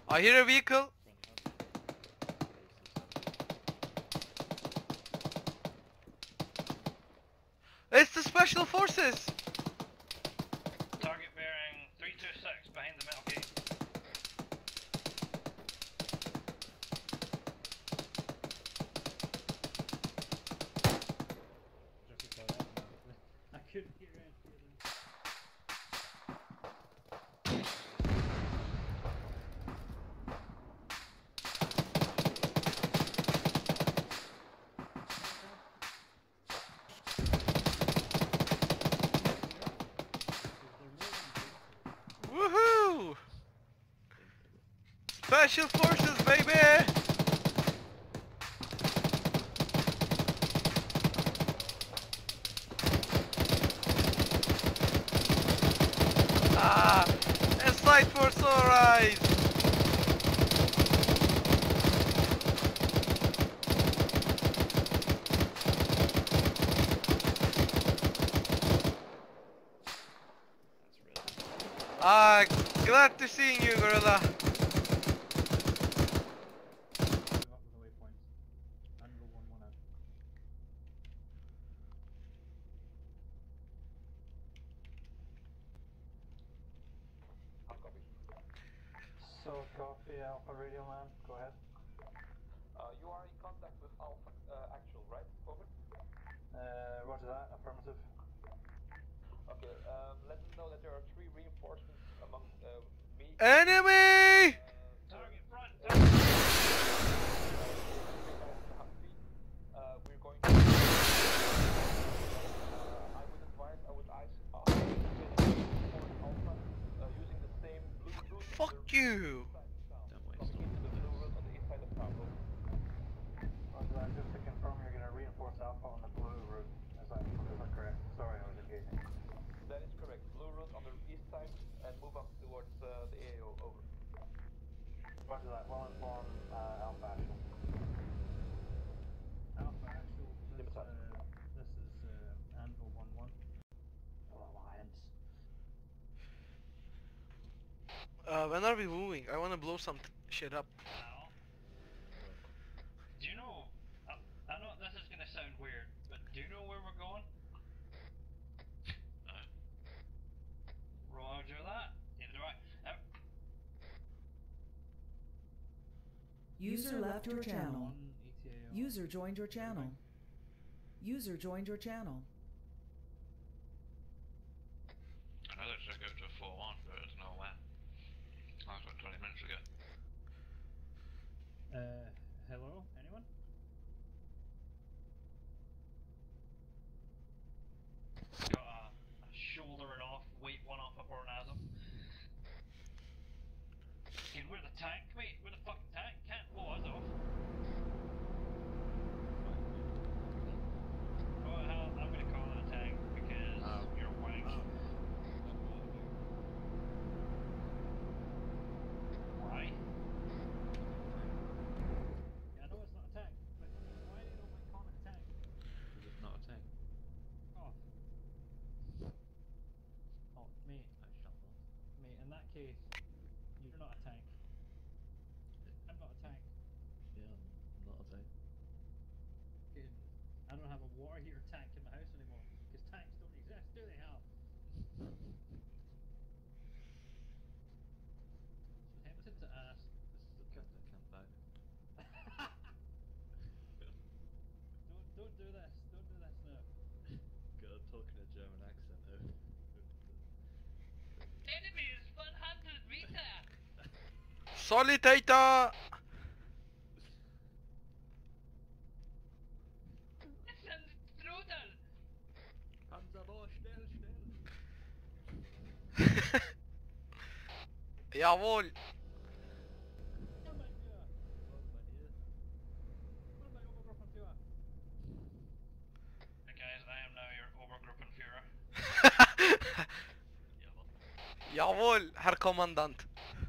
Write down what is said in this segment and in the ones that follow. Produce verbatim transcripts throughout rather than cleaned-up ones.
I hear a vehicle. It's the special forces. Target bearing three two six behind the metal gate. I couldn't hear anything. Woohoo! Special forces, baby! Ah, a sight for sore eyes. Ah, glad to see you, Gorilla. Up with the waypoints. Anvil one one out. I'll copy. So copy Alpha Radio Man, go ahead. Uh, you are in contact with Alpha uh, Actual, right? Over? Uh, roger that, affirmative. Okay, um, let them know that there are three reinforcements among uh, me. Enemy! Target front. Uh, Target. Humvee. Uh, we're going to. Uh, I would advise, I would ask uh, Alpha uh, using the same blue route. Fuck you! Don't waste. Coming into the blue route on the east side of town. Over. Roger that, just to confirm you're going to reinforce Alpha on the blue route. Is that, is that correct? Sorry, I was engaging. That is correct. Blue route on the east side and move up towards uh, the A O. Over. Roger that, well informed, uh, Alpha Actual. Alpha Actual, this, uh, this is uh, Anvil one one. Alliance. Uh, when are we moving? I wanna blow some shit up. Now. Do you know? I, I know this is gonna sound weird, but do you know where we're going? No. Roger that. Either do I. Now, User left your channel. One E T A O. User joined your channel. User joined your channel. I know there's a go to four one, but there's no way. That was like twenty minutes ago. Uh, hello? Anyone? Got a, a shouldering off, weight one off of Ornazum. Dude, we're the tank, mate. We're the fucking tank. Can't blow us off. Oh hell, I'm gonna call it a tank because you're wank. Why? Yeah, I know it's not a tank, but why do you not like calling it a tank? Is it not a tank? Oh. Oh, mate. I shall not. Mate, in that case, you're not a tank. I'm not a tank. Yeah, I'm not a tank. Okay, I don't have a water heater tank in my house anymore, because tanks don't exist, do they, Hal? So tempted to ask. This is the cat that came back. Don't don't do this. Don't do this now. Got a talking a German accent. Oh. Enemy is one hundred meter. Solitator! It's an intruder. Panzerbohr, schnell, schnell! Jawohl! Obermann-Führer! Oh, my dear. Obermann-Obergruppenführer! Hey guys, I am now your Obergruppenführer. Jawohl, Herr Kommandant.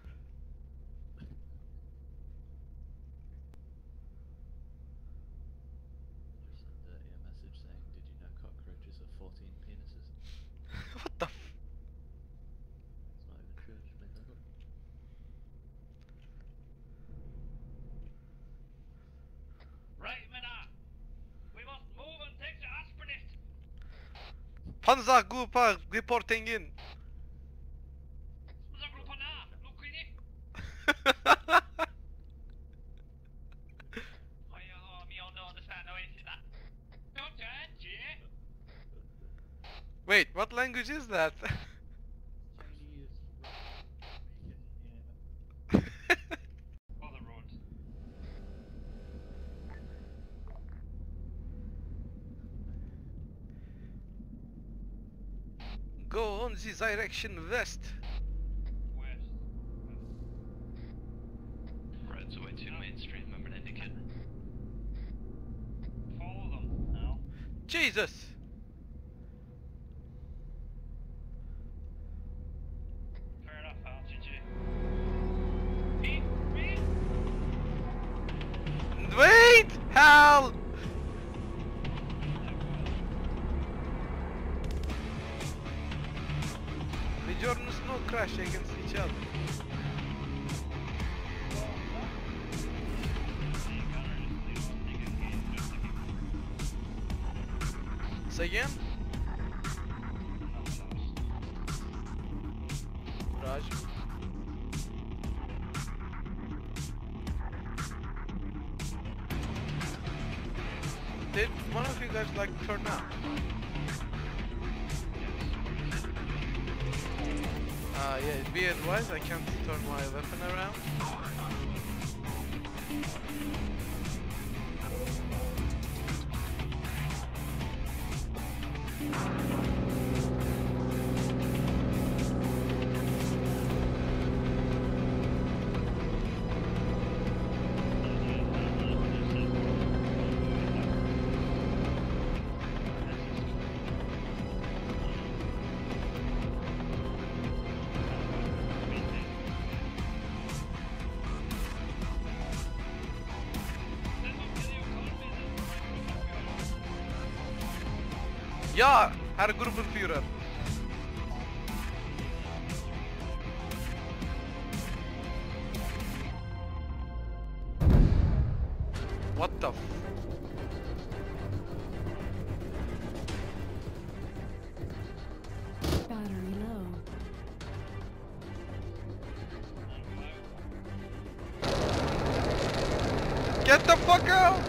Just sent Dirty a message saying, did you know cockroaches have fourteen penises? What the f- It's not even true, I just made that up. Panzergruppe reporting in. Panzergruppe da! Look in it! Oh yeah, me don't understand how it is that. Don't judge, yeah? Wait, what language is that? Chinese, Russian, American, yeah. Other road. Go on the direction west. West. Road's way too mainstream, remember to indicate. Follow them now. Jesus! Fair enough, Al, G G. Me? Me? Wait! Hal! The Jordans no crash against each other. Say again? Raj. Did one of you guys like turn out? Uh, yeah, be advised, I can't turn my weapon around. Ja, Herr Gruppenführer. What the f... Battery low. Get the fuck out!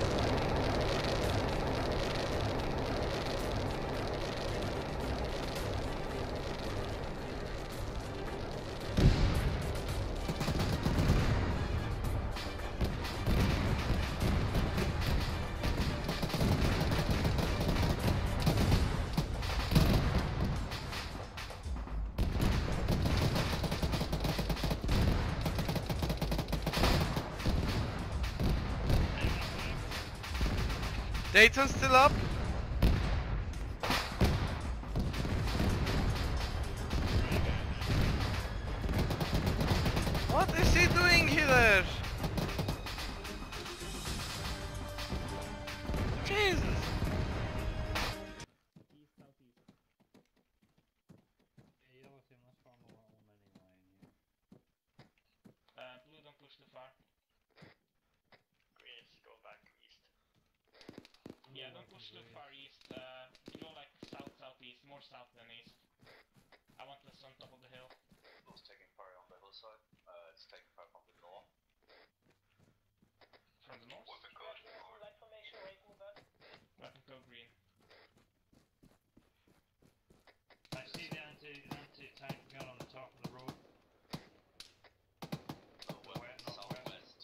Dayton's still up? What is he doing here? Jesus! East, southeast. Yeah, yellow team, let's form a one many line here. Uh, blue, don't push too far. Green, go back east. Yeah, don't push too far east. Uh, go like south, southeast, more south than east. I want this on top of the hill. Blue's taking fire on the hillside. Uh, it's taking fire from the north. From the north? With the code. Light formation, wait, move back. Let them go green. I see the anti anti tank gun on the top of the road. Uh, well, West, southwest.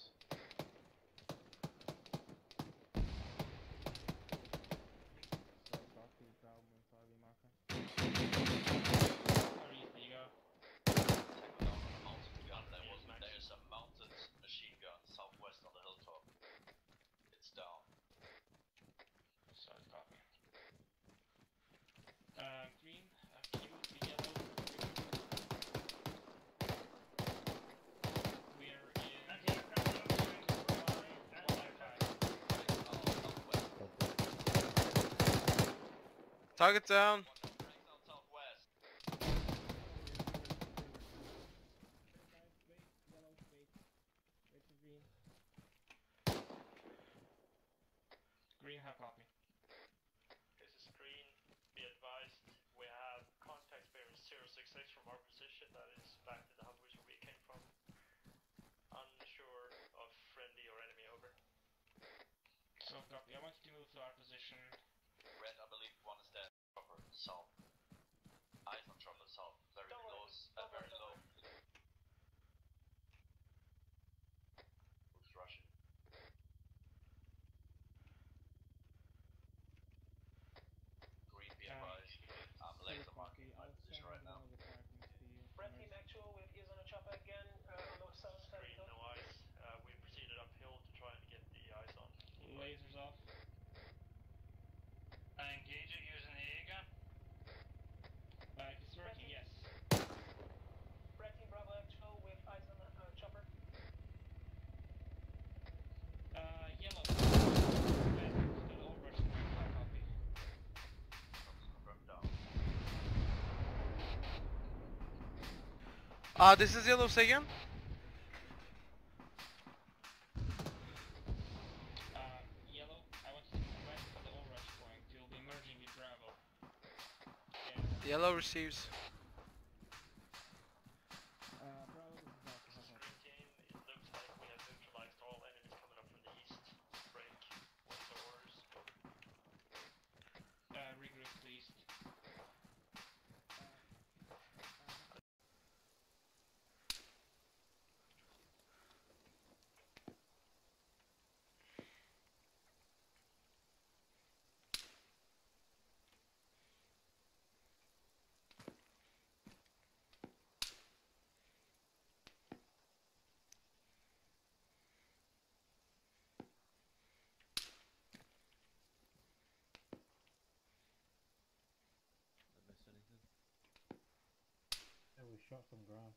Where east do you go? Take them down on a mounted gun. There was there's a mounted machine gun southwest on the hilltop. It's down. Sorry, copy. Uh, green, uh, Q, yellow. We're in. Anti-aircraft Target down. Breakdown southwest. Green, have copy. This is green. Be advised. copy. I want you to move to our position. Red, I believe one is there. Chopper south. Eyes on chopper south. Very Don't worry, close and don't worry, very don't low. worry. Who's rushing? Green, be Um, advised. I'm laser marking my position right now. Red team actual with ears on a chopper again uh, on the south side. Green, no eyes. Uh, we proceeded uphill to try and get the eyes on. Lasers off. Engaging using the Aega. Uh, Kisaraki, yes. Red team Bravo actual with eyes on a uh, chopper. Uh, yellow. Red, still overrush point, I copy. Confirmed down. Ah, uh, this is yellow, say again? Uh, yellow, I want you to come back to the overrush point. You'll be merging with Bravo. Yeah. Yellow receives. Uh, Bravo, this is Alpha. How about Green team, it looks like we have neutralized all enemies coming up from the east. Break. What's the orders? Uh, regroup to east. Did I miss anything? Yeah, we shot some grass.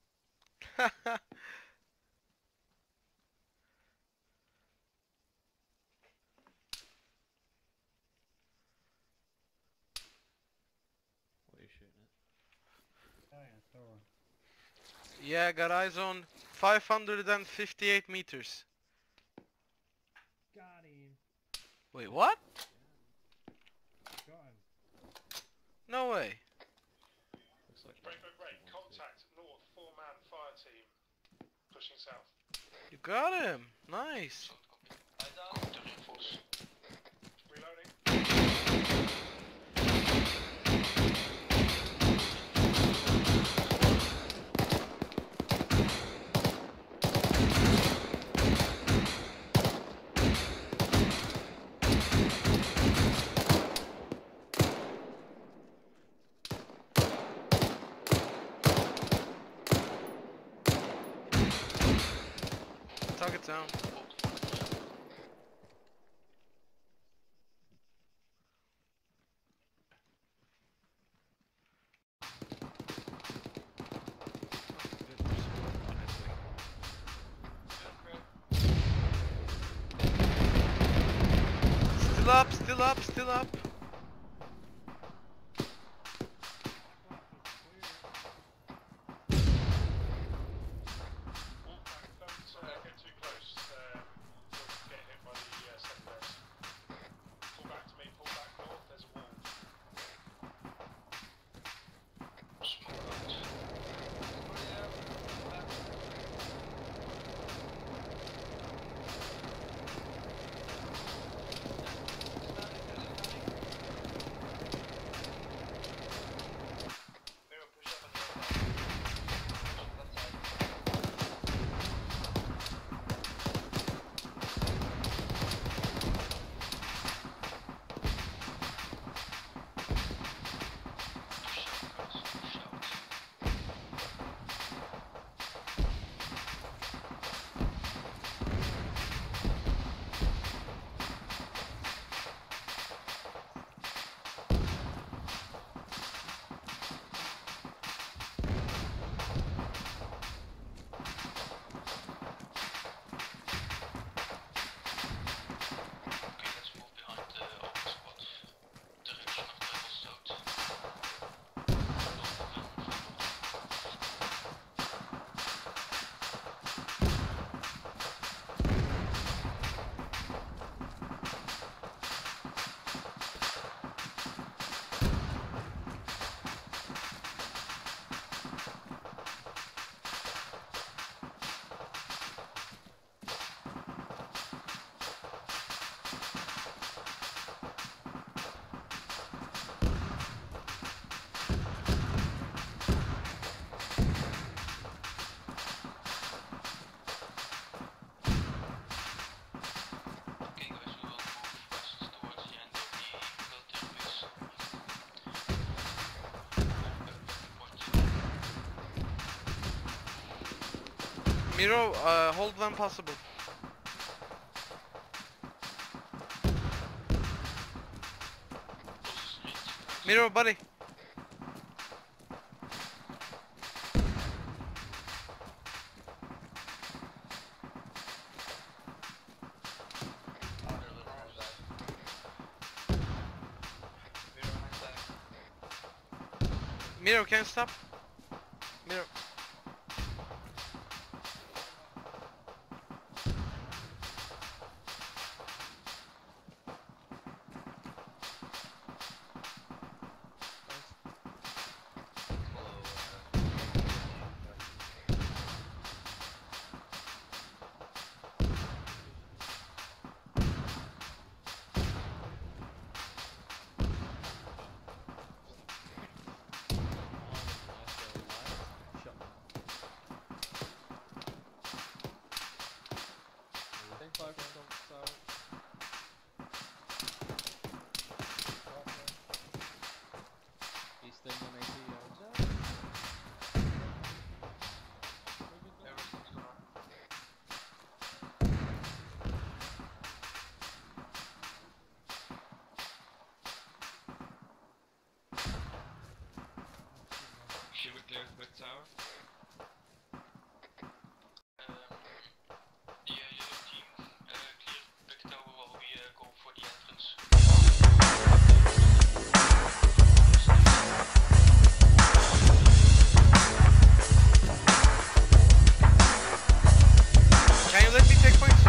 What are you shooting at? Oh yeah, tower. Yeah, got eyes on five hundred fifty-eight meters. Got him. Wait, what? Got him. No way. Looks like Break, one break, break. fifty-one, two. Contact north. Four-man fire team. Pushing south. You got him. Nice. Eyes down. Reloading. Target down. Still up, still up, still up. Don't uh, get too close. Um, you'll get hit by the uh, secondaries. Pull back to me. Pull back north. There's a wall. Miro, uh, hold when possible. Miro, buddy. Miro, can you stop? Miro. Should we clear the back tower? Um, yeah, yellow team, uh, clear back tower while we uh, go for the entrance. Can you let me take points?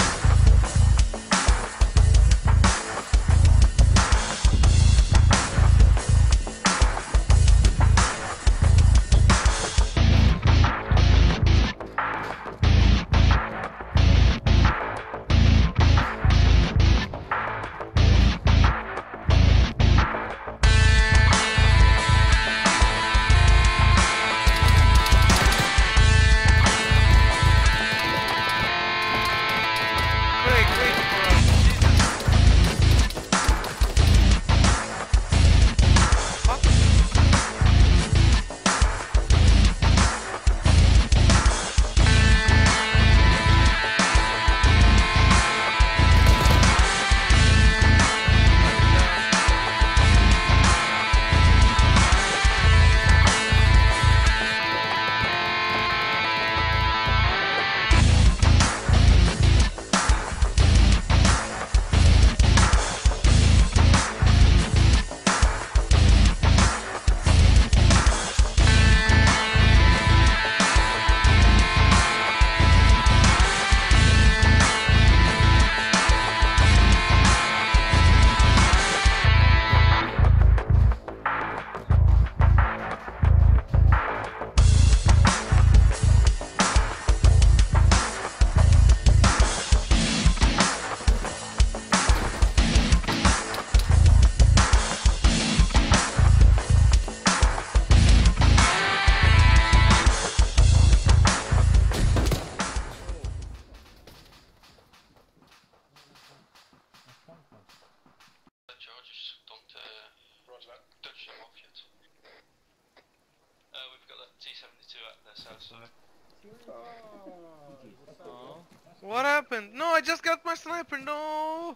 Great, great for us. Jesus. What? The charges, don't uh, touch them off yet. Uh, we've got a T seventy-two at the south side. What happened? No, I just got my sniper. No.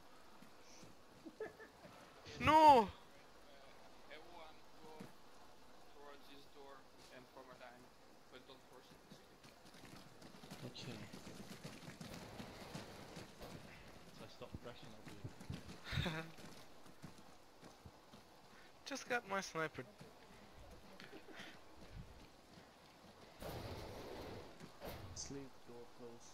No. Everyone go towards this door and form a line, but don't force it. Okay. So I stop crashing, I'll do. Just got my sniper. Sleep, door close.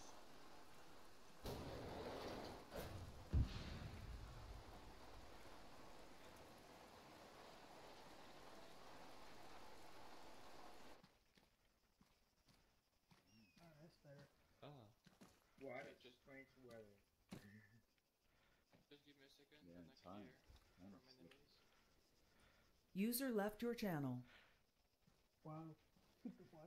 Ah. What? Just trying to weather. Just give me a second Yeah, and I time. clear Time from to sleep. enemies. User left your channel. Wow. What?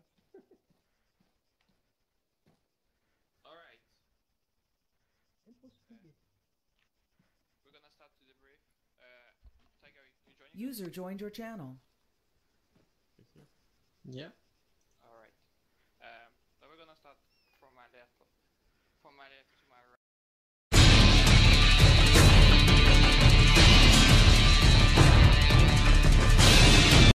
Alright, Impossible. we're gonna start to debrief. Uh, Tiger, you joining? User joined your channel. Yeah.